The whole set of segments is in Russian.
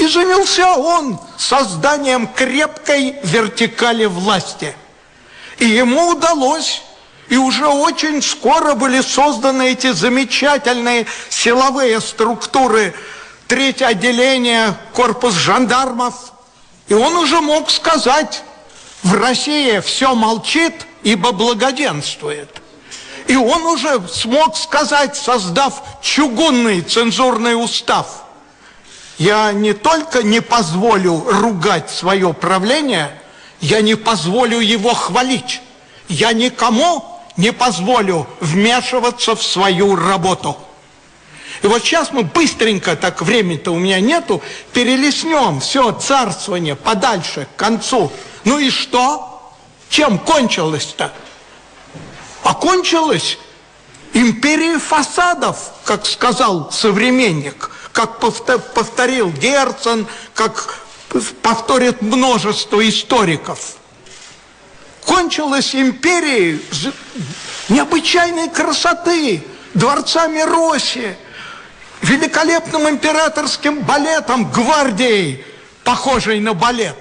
И занялся он созданием крепкой вертикали власти. И ему удалось, и уже очень скоро были созданы эти замечательные силовые структуры, третье отделение, корпус жандармов. И он уже мог сказать: в России все молчит, ибо благоденствует. И он уже смог сказать, создав чугунный цензурный устав: я не только не позволю ругать свое правление, я не позволю его хвалить. Я никому не позволю вмешиваться в свою работу. И вот сейчас мы быстренько, так времени-то у меня нету, перелистнем все царствование подальше, к концу. Ну и что? Чем кончилось-то? Окончилось империей фасадов, как сказал современник, как повторил Герцен, как повторит множество историков. Кончилась империей необычайной красоты, дворцами Росси, великолепным императорским балетом, гвардией, похожей на балет.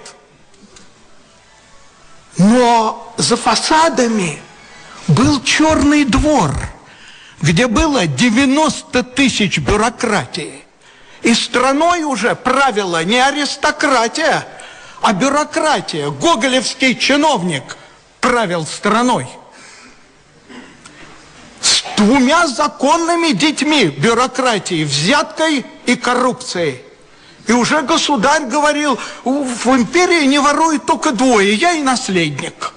Но за фасадами был черный двор, где было 90 тысяч бюрократии. И страной уже правила не аристократия, а бюрократия. Гоголевский чиновник правил страной. С двумя законными детьми бюрократии, взяткой и коррупцией. И уже государь говорил: в империи не воруют только двое, я и наследник.